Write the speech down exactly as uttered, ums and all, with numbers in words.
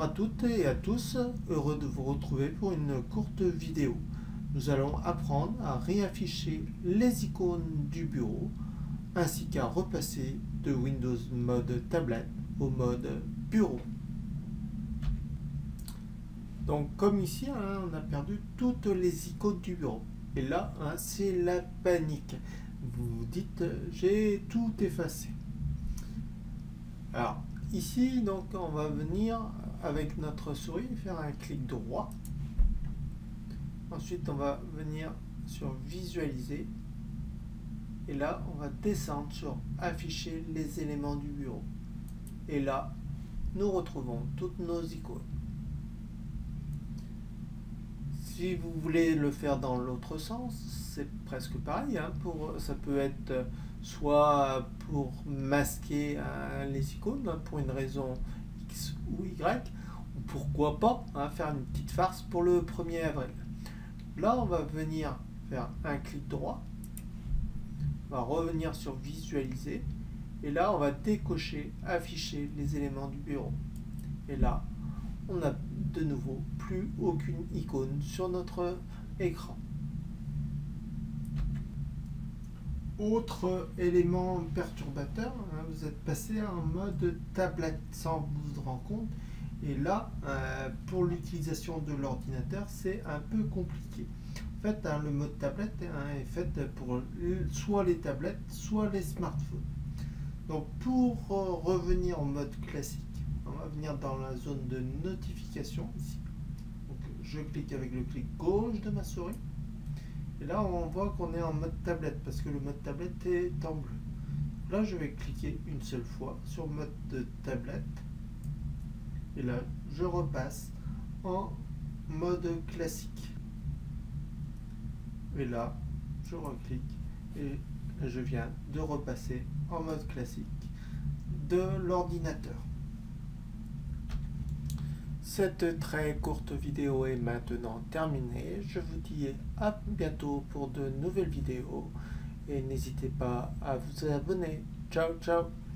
Bonjour à toutes et à tous, heureux de vous retrouver pour une courte vidéo. Nous allons apprendre à réafficher les icônes du bureau ainsi qu'à repasser de Windows mode tablette au mode bureau. Donc comme ici, hein, on a perdu toutes les icônes du bureau. Et là, hein, c'est la panique. Vous vous dites, j'ai tout effacé. Alors, ici, donc, on va venir avec notre souris faire un clic droit. Ensuite, on va venir sur visualiser. Et là, on va descendre sur afficher les éléments du bureau. Et là, nous retrouvons toutes nos icônes. Si vous voulez le faire dans l'autre sens, c'est presque pareil. Hein, pour, ça peut être soit pour masquer hein, les icônes hein, pour une raison X ou Y, ou pourquoi pas hein, faire une petite farce pour le premier avril. Là, on va venir faire un clic droit, on va revenir sur visualiser, et là, on va décocher afficher les éléments du bureau. Et là, on n'a de nouveau plus aucune icône sur notre écran. Autre élément perturbateur, hein, vous êtes passé en mode tablette sans vous rendre compte. Et là, euh, pour l'utilisation de l'ordinateur, c'est un peu compliqué. En fait, hein, le mode tablette hein, est fait pour soit les tablettes, soit les smartphones. Donc, pour euh, revenir en mode classique, on va venir dans la zone de notification ici. Donc, je clique avec le clic gauche de ma souris. Et là, on voit qu'on est en mode tablette parce que le mode tablette est en bleu. Là, je vais cliquer une seule fois sur mode de tablette. Et là, je repasse en mode classique. Et là, je reclique et je viens de repasser en mode classique de l'ordinateur. Cette très courte vidéo est maintenant terminée. Je vous dis à bientôt pour de nouvelles vidéos et n'hésitez pas à vous abonner. Ciao, ciao!